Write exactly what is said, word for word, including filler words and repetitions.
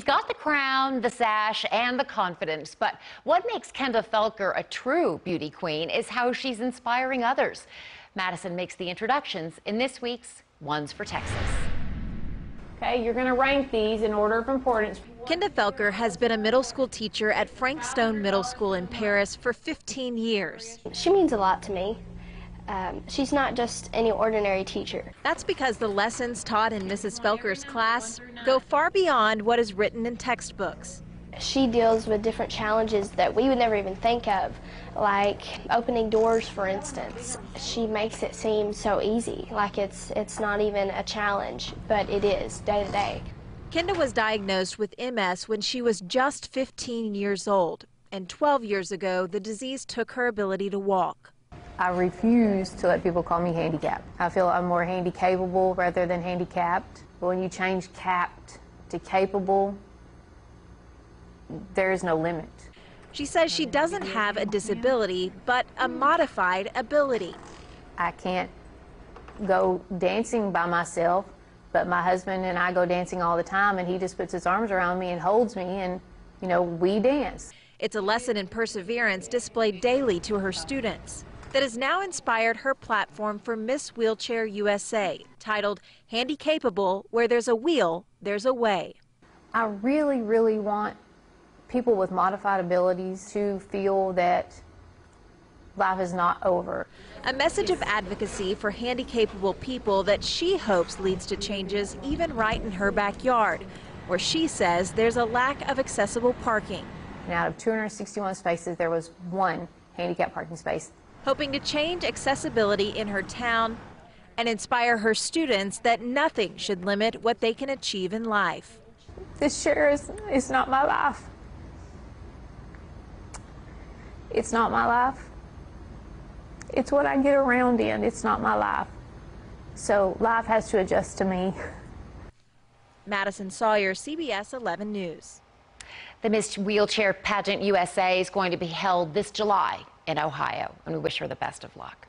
got the crown, the sash, and the confidence, but what makes Kenda Felker a true beauty queen is how she's inspiring others. Madison makes the introductions in this week's Ones for Texas. Okay, you're going to rank these in order of importance. Kenda Felker has been a middle school teacher at Frank Stone Middle School in Paris for fifteen years. She means a lot to me. Um, she's not just any ordinary teacher. That's because the lessons taught in Missus Felker's class go far beyond what is written in textbooks. She deals with different challenges that we would never even think of, like opening doors, for instance. She makes it seem so easy, like it's, it's not even a challenge, but it is day to day. Kenda was diagnosed with M S when she was just fifteen years old, and twelve years ago the disease took her ability to walk. I refuse to let people call me handicapped. I feel I'm more handy-capable rather than handicapped. But when you change capped to capable, there is no limit. She says she doesn't have a disability, but a modified ability. I can't go dancing by myself, but my husband and I go dancing all the time, and he just puts his arms around me and holds me, and, you know, we dance. It's a lesson in perseverance displayed daily to her students that has now inspired her platform for Miss Wheelchair U S A, titled Handy Capable, where there's a wheel, there's a way. I really, really want people with modified abilities to feel that life is not over. A message of advocacy for handy-capable people that she hopes leads to changes even right in her backyard, where she says there's a lack of accessible parking. And out of two hundred sixty-one spaces, there was one handicap parking space. Hoping to change accessibility in her town and inspire her students that nothing should limit what they can achieve in life. This chair is, is not my life. It's not my life. It's what I get around in. It's not my life. So life has to adjust to me. Madison Sawyer, C B S eleven News. The Miss Wheelchair Pageant U S A is going to be held this July in Ohio, and we wish her the best of luck.